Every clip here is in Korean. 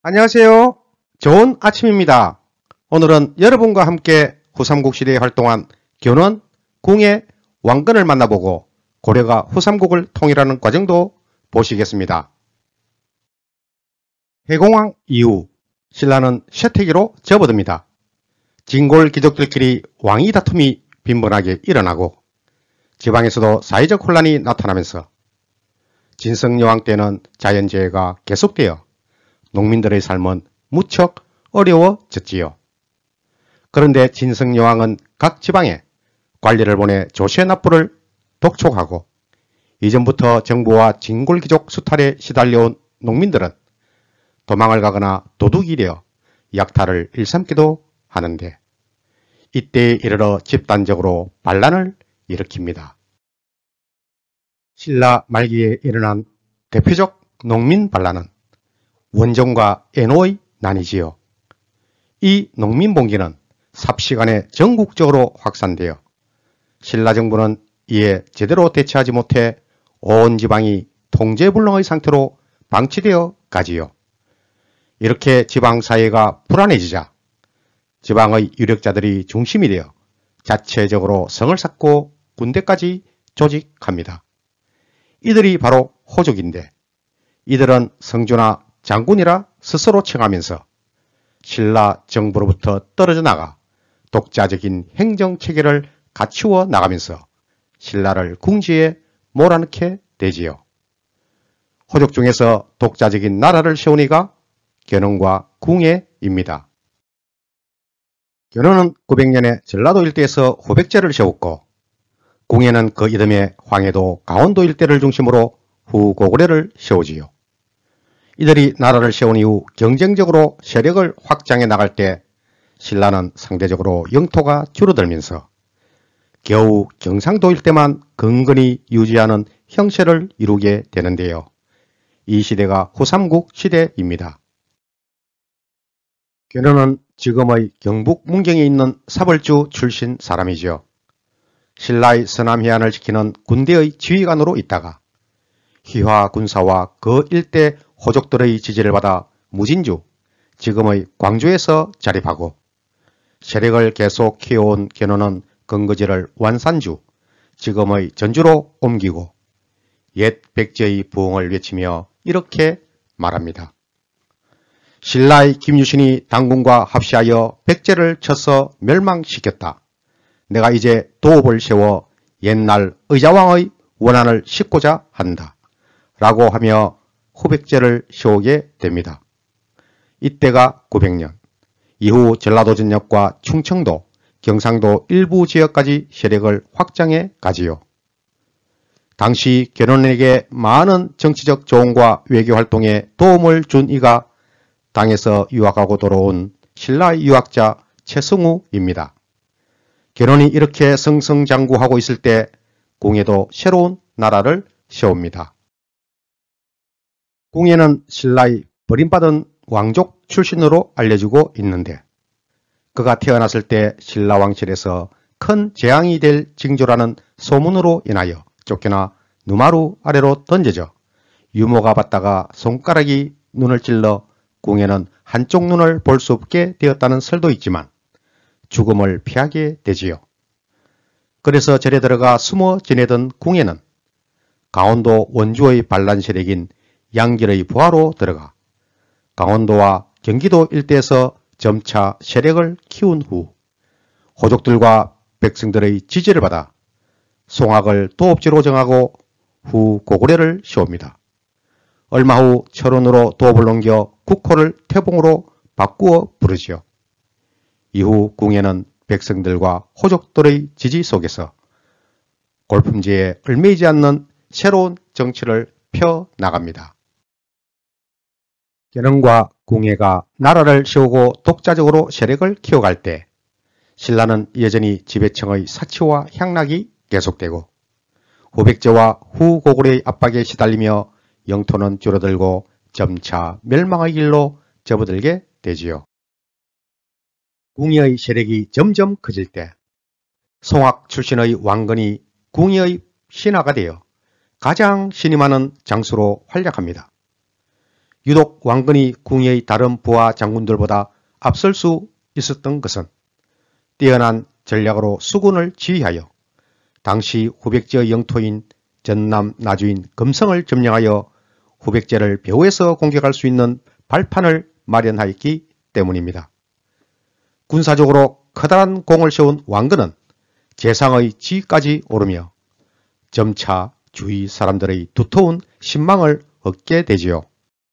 안녕하세요. 좋은 아침입니다. 오늘은 여러분과 함께 후삼국 시대에 활동한 견원, 궁의 왕건을 만나보고 고려가 후삼국을 통일하는 과정도 보시겠습니다. 해공왕 이후 신라는 쇠퇴기로 접어듭니다. 진골 귀족들끼리 왕위 다툼이 빈번하게 일어나고 지방에서도 사회적 혼란이 나타나면서 진성여왕 때는 자연재해가 계속되어 농민들의 삶은 무척 어려워졌지요. 그런데 진성여왕은 각 지방에 관리를 보내 조세 납부를 독촉하고 이전부터 정부와 진골귀족 수탈에 시달려온 농민들은 도망을 가거나 도둑이 되어 약탈을 일삼기도 하는데 이때에 이르러 집단적으로 반란을 일으킵니다. 신라 말기에 일어난 대표적 농민 반란은 원정과 애노의 난이지요. 이 농민봉기는 삽시간에 전국적으로 확산되어 신라 정부는 이에 제대로 대처하지 못해 온 지방이 통제불능의 상태로 방치되어 가지요. 이렇게 지방사회가 불안해지자 지방의 유력자들이 중심이 되어 자체적으로 성을 쌓고 군대까지 조직합니다. 이들이 바로 호족인데 이들은 성주나 장군이라 스스로 칭하면서 신라 정부로부터 떨어져 나가 독자적인 행정체계를 갖추어 나가면서 신라를 궁지에 몰아넣게 되지요. 호족 중에서 독자적인 나라를 세운 이가 견원과 궁예입니다. 견원은 900년에 전라도 일대에서 후백제를 세웠고 궁예는 그 이듬해 황해도 강원도 일대를 중심으로 후고구려를 세우지요. 이들이 나라를 세운 이후 경쟁적으로 세력을 확장해 나갈 때 신라는 상대적으로 영토가 줄어들면서 겨우 경상도 일대만 근근히 유지하는 형세를 이루게 되는데요. 이 시대가 후삼국 시대입니다. 견원은 지금의 경북 문경에 있는 사벌주 출신 사람이죠. 신라의 서남해안을 지키는 군대의 지휘관으로 있다가 희화 군사와 그 일대 호족들의 지지를 받아 무진주, 지금의 광주에서 자립하고 세력을 계속 키워온 견원은 근거지를 완산주, 지금의 전주로 옮기고 옛 백제의 부흥을 외치며 이렇게 말합니다. 신라의 김유신이 당군과 합시하여 백제를 쳐서 멸망시켰다. 내가 이제 도읍을 세워 옛날 의자왕의 원한을 싣고자 한다. 라고 하며 후백제를 세우게 됩니다. 이때가 900년, 이후 전라도 전역과 충청도, 경상도 일부 지역까지 세력을 확장해 가지요. 당시 견원에게 많은 정치적 조언과 외교활동에 도움을 준 이가 당에서 유학하고 돌아온 신라의 유학자 최승우입니다. 견원이 이렇게 승승장구하고 있을 때 궁예도 새로운 나라를 세웁니다. 궁예는 신라의 버림받은 왕족 출신으로 알려지고 있는데 그가 태어났을 때 신라 왕실에서 큰 재앙이 될 징조라는 소문으로 인하여 쫓겨나 누마루 아래로 던져져 유모가 받다가 손가락이 눈을 찔러 궁예는 한쪽 눈을 볼 수 없게 되었다는 설도 있지만 죽음을 피하게 되지요. 그래서 절에 들어가 숨어 지내던 궁예는 강원도 원주의 반란 세력인 양길의 부하로 들어가 강원도와 경기도 일대에서 점차 세력을 키운 후 호족들과 백성들의 지지를 받아 송악을 도읍지로 정하고 후 고구려를 세웁니다. 얼마 후 철원으로 도읍을 옮겨 국호를 태봉으로 바꾸어 부르지요. 이후 궁예는 백성들과 호족들의 지지 속에서 골품지에 얽매이지 않는 새로운 정치를 펴나갑니다. 견원과 궁예가 나라를 세우고 독자적으로 세력을 키워갈 때 신라는 여전히 지배층의 사치와 향락이 계속되고 후백제와 후고구려의 압박에 시달리며 영토는 줄어들고 점차 멸망의 길로 접어들게 되지요. 궁예의 세력이 점점 커질 때 송악 출신의 왕건이 궁예의 신하가 되어 가장 신임하는 장수로 활약합니다. 유독 왕건이 궁예의 다른 부하 장군들보다 앞설 수 있었던 것은 뛰어난 전략으로 수군을 지휘하여 당시 후백제의 영토인 전남 나주인 금성을 점령하여 후백제를 배후에서 공격할 수 있는 발판을 마련하였기 때문입니다. 군사적으로 커다란 공을 세운 왕건은 재상의 지위까지 오르며 점차 주위 사람들의 두터운 신망을 얻게 되지요.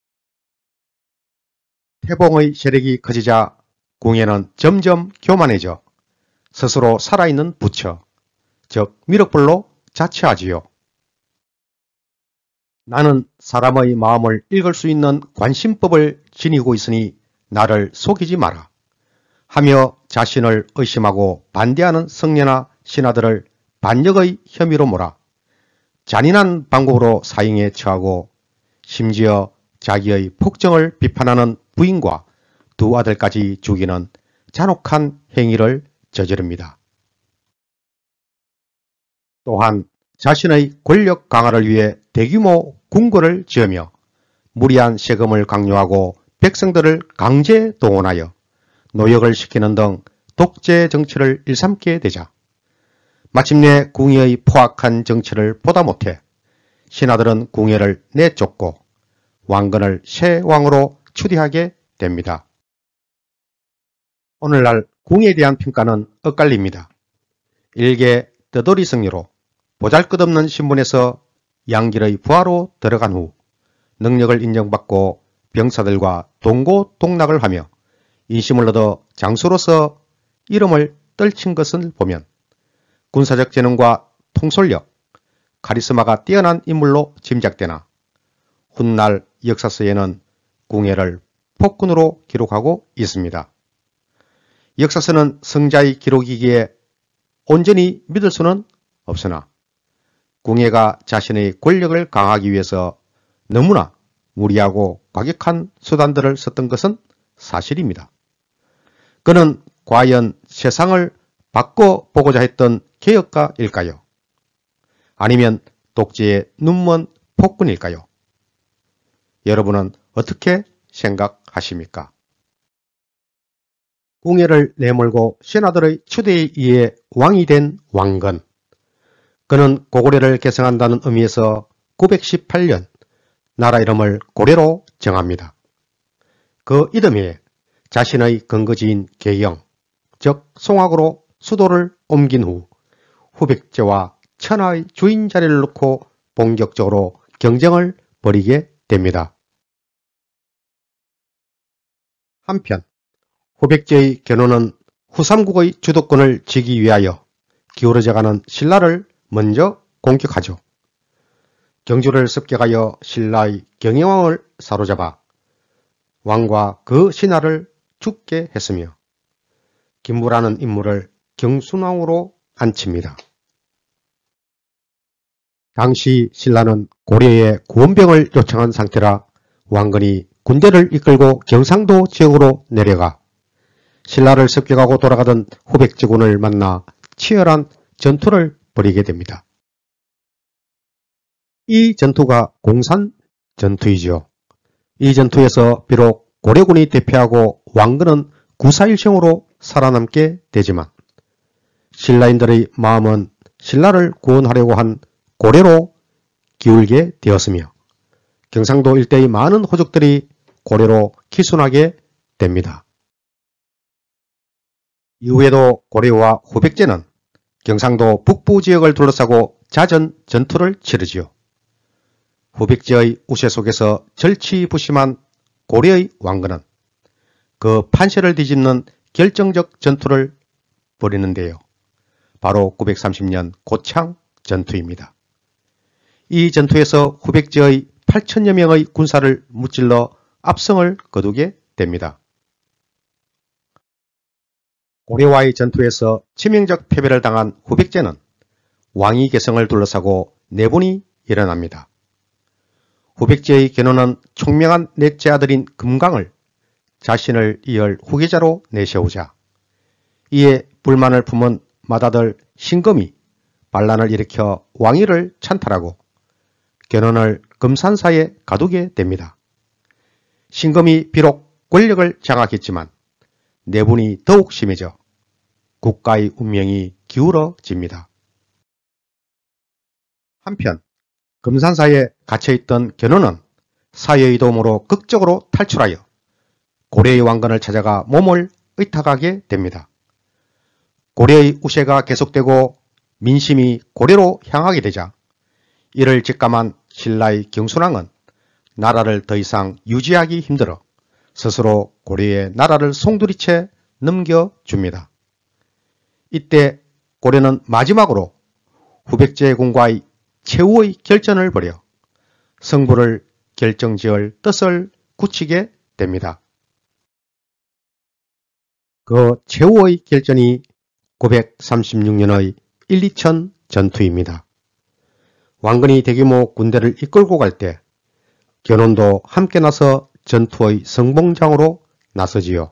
태봉의 세력이 커지자 궁예는 점점 교만해져 스스로 살아있는 부처, 즉 미륵불로 자처하지요. 나는 사람의 마음을 읽을 수 있는 관심법을 지니고 있으니 나를 속이지 마라 하며 자신을 의심하고 반대하는 성녀나 신하들을 반역의 혐의로 몰아 잔인한 방법으로 사형에 처하고 심지어 자기의 폭정을 비판하는 부인과 두 아들까지 죽이는 잔혹한 행위를 저지릅니다. 또한 자신의 권력 강화를 위해 대규모 궁궐을 지으며 무리한 세금을 강요하고 백성들을 강제 동원하여 노역을 시키는 등 독재 정치를 일삼게 되자 마침내 궁예의 포악한 정치를 보다 못해 신하들은 궁예를 내쫓고 왕건을 새 왕으로 추대하게 됩니다. 오늘날 궁예에 대한 평가는 엇갈립니다. 일개 떠돌이 승려로 보잘것없는 신분에서 양길의 부하로 들어간 후 능력을 인정받고 병사들과 동고동락을 하며 인심을 얻어 장수로서 이름을 떨친 것을 보면 군사적 재능과 통솔력, 카리스마가 뛰어난 인물로 짐작되나 훗날 역사서에는 궁예를 폭군으로 기록하고 있습니다. 역사서는 성자의 기록이기에 온전히 믿을 수는 없으나 궁예가 자신의 권력을 강화하기 위해서 너무나 무리하고 과격한 수단들을 썼던 것은 사실입니다. 그는 과연 세상을 바꿔보고자 했던 개혁가일까요? 아니면 독재의 눈먼 폭군일까요? 여러분은 어떻게 생각하십니까? 궁예를 내몰고 신하들의 추대에 의해 왕이 된 왕건. 그는 고구려를 계승한다는 의미에서 918년 나라 이름을 고려로 정합니다. 그 이듬해에 자신의 근거지인 계영, 즉 송악으로 수도를 옮긴 후 후백제와 천하의 주인 자리를 놓고 본격적으로 경쟁을 벌이게 됩니다. 한편 후백제의 견훤은 후삼국의 주도권을 쥐기 위하여 기울어져가는 신라를 먼저 공격하죠. 경주를 습격하여 신라의 경혜왕을 사로잡아 왕과 그 신하를 죽게 했으며 김무라는 인물을 경순왕으로 앉힙니다. 당시 신라는 고려에 구원병을 요청한 상태라 왕건이 군대를 이끌고 경상도 지역으로 내려가 신라를 습격하고 돌아가던 후백제군을 만나 치열한 전투를 벌이게 됩니다. 이 전투가 공산 전투이죠. 이 전투에서 비록 고려군이 대패하고 왕건은 구사일생으로 살아남게 되지만 신라인들의 마음은 신라를 구원하려고 한 고려로 기울게 되었으며 경상도 일대의 많은 호족들이 고려로 기순하게 됩니다. 이후에도 고려와 후백제는 경상도 북부 지역을 둘러싸고 잦은 전투를 치르지요. 후백제의 우세 속에서 절치부심한 고려의 왕건은 그 판세를 뒤집는 결정적 전투를 벌이는데요. 바로 930년 고창 전투입니다. 이 전투에서 후백제의 8천여 명의 군사를 무찔러 압승을 거두게 됩니다. 고려와의 전투에서 치명적 패배를 당한 후백제는 왕위 계승을 둘러싸고 내분이 일어납니다. 후백제의 견훤은 총명한 넷째 아들인 금강을 자신을 이을 후계자로 내세우자 이에 불만을 품은 맏아들 신금이 반란을 일으켜 왕위를 찬탈하고 견훤을 금산사에 가두게 됩니다. 신금이 비록 권력을 장악했지만 내분이 더욱 심해져 국가의 운명이 기울어집니다. 한편 금산사에 갇혀있던 견훤은 사여의 도움으로 극적으로 탈출하여 고려의 왕건을 찾아가 몸을 의탁하게 됩니다. 고려의 우세가 계속되고 민심이 고려로 향하게 되자 이를 직감한 신라의 경순왕은 나라를 더 이상 유지하기 힘들어 스스로 고려의 나라를 송두리째 넘겨줍니다. 이때 고려는 마지막으로 후백제군과의 최후의 결전을 벌여 승부를 결정지을 뜻을 굳히게 됩니다. 그 최후의 결전이 936년의 일리천 전투입니다. 왕건이 대규모 군대를 이끌고 갈 때 견훤도 함께 나서 전투의 성봉장으로 나서지요.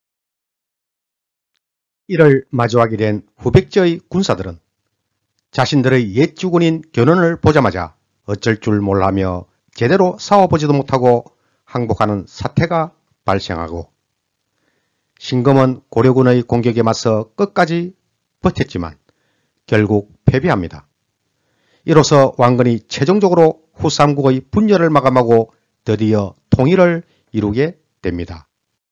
이를 마주하게 된 후백제의 군사들은 자신들의 옛 주군인 견훤을 보자마자 어쩔 줄 몰라며 제대로 싸워보지도 못하고 항복하는 사태가 발생하고 신금은 고려군의 공격에 맞서 끝까지 버텼지만 결국 패배합니다. 이로써 왕건이 최종적으로 후삼국의 분열을 마감하고 드디어 통일을 이루게 됩니다.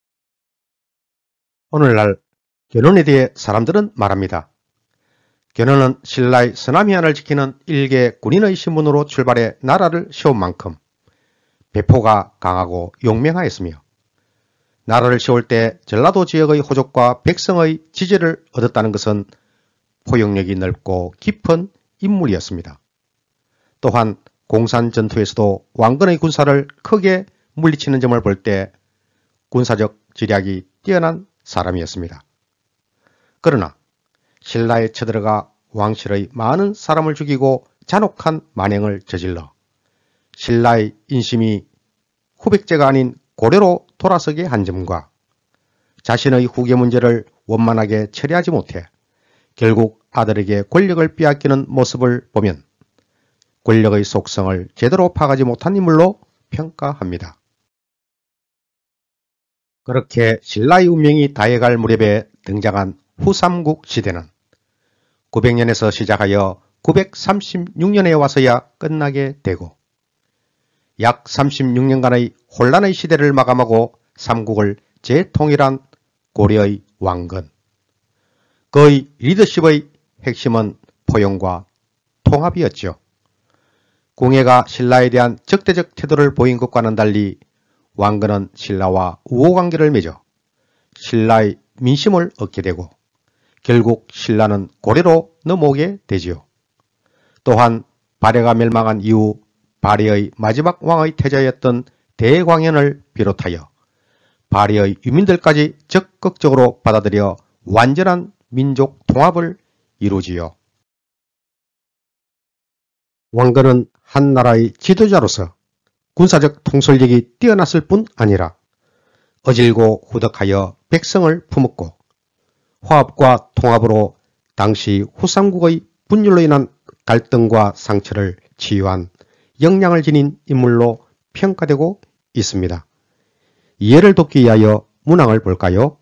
오늘날 견훤에 대해 사람들은 말합니다. 견훤은 신라의 서남해안을 지키는 일개 군인의 신분으로 출발해 나라를 세운 만큼 배포가 강하고 용맹하였으며 나라를 세울 때 전라도 지역의 호족과 백성의 지지를 얻었다는 것은 포용력이 넓고 깊은 인물이었습니다. 또한 공산 전투에서도 왕건의 군사를 크게 물리치는 점을 볼 때 군사적 지략이 뛰어난 사람이었습니다. 그러나 신라에 쳐들어가 왕실의 많은 사람을 죽이고 잔혹한 만행을 저질러 신라의 인심이 후백제가 아닌 고려로 돌아서게 한 점과 자신의 후계 문제를 원만하게 처리하지 못해 결국 아들에게 권력을 빼앗기는 모습을 보면 권력의 속성을 제대로 파악하지 못한 인물로 평가합니다. 그렇게 신라의 운명이 다해갈 무렵에 등장한 후삼국 시대는 900년에서 시작하여 936년에 와서야 끝나게 되고 약 36년간의 혼란의 시대를 마감하고 삼국을 재통일한 고려의 왕건. 그의 리더십의 핵심은 포용과 통합이었죠. 궁예가 신라에 대한 적대적 태도를 보인 것과는 달리 왕건은 신라와 우호관계를 맺어 신라의 민심을 얻게 되고 결국 신라는 고려로 넘어오게 되지요. 또한 발해가 멸망한 이후 발해의 마지막 왕의 태자였던 대광현을 비롯하여 발해의 유민들까지 적극적으로 받아들여 완전한 민족 통합을 이루지요. 왕건은 한 나라의 지도자로서 군사적 통솔력이 뛰어났을 뿐 아니라 어질고 후덕하여 백성을 품었고 화합과 통합으로 당시 후삼국의 분열로 인한 갈등과 상처를 치유한 역량을 지닌 인물로 평가되고 있습니다. 이해를 돕기 위하여 문항을 볼까요?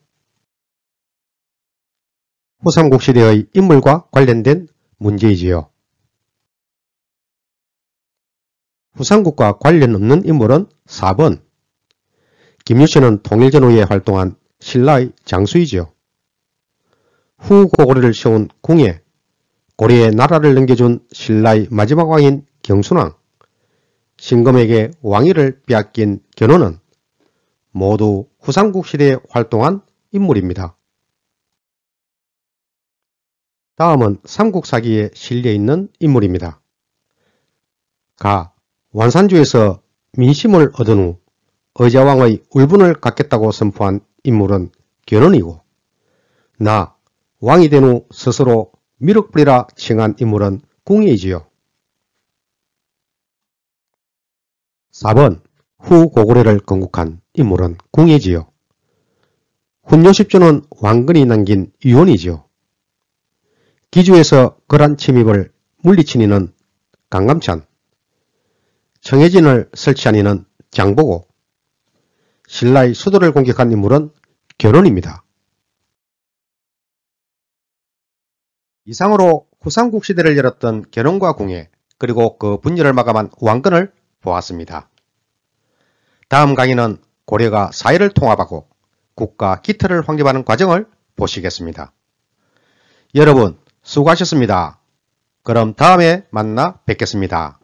후삼국 시대의 인물과 관련된 문제이지요. 후삼국과 관련 없는 인물은 4번. 김유신은 통일 전후에 활동한 신라의 장수이지요. 후고고려를 세운 궁예, 고려의 나라를 넘겨준 신라의 마지막 왕인 경순왕, 신금에게 왕위를 빼앗긴 견훤은 모두 후삼국 시대에 활동한 인물입니다. 다음은 삼국사기에 실려있는 인물입니다. 가, 완산주에서 민심을 얻은 후 의자왕의 울분을 갖겠다고 선포한 인물은 견훤이고 나, 왕이 된 후 스스로 미륵불이라 칭한 인물은 궁예이지요. 4번 후 고구려를 건국한 인물은 궁예지요. 훈요십조는 왕건이 남긴 유언이지요. 기주에서 거란 침입을 물리친 이는 강감찬, 청해진을 설치한 이는 장보고, 신라의 수도를 공격한 인물은 결혼입니다. 이상으로 후삼국 시대를 열었던 견훤과 궁예, 그리고 그 분열을 마감한 왕건을 보았습니다. 다음 강의는 고려가 사회를 통합하고 국가 기틀을 확립하는 과정을 보시겠습니다. 여러분 수고하셨습니다. 그럼 다음에 만나 뵙겠습니다.